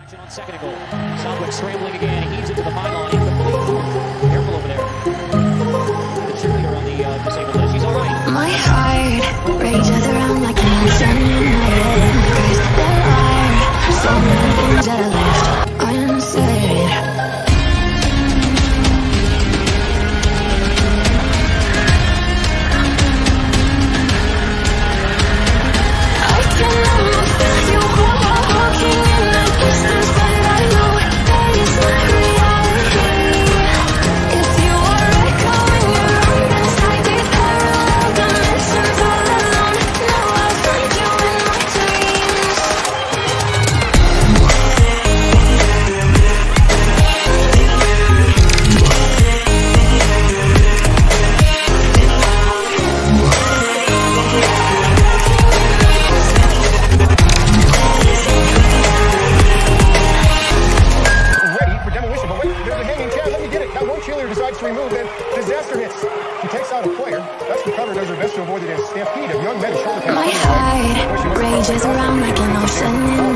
Action on second and goal. Southwick scrambling again. Heaves it to the pylon. Incomplete. Careful over there. The cheerleader on the disabled list. She's all right. My heart rages around like an ocean in my head. 'Cause there are so many things that I left unsaid. Cheerleader decides to remove, then disaster hits. He takes out a player. That's the cover, does her best to avoid the stampede of young men. My heart rages around like an ocean in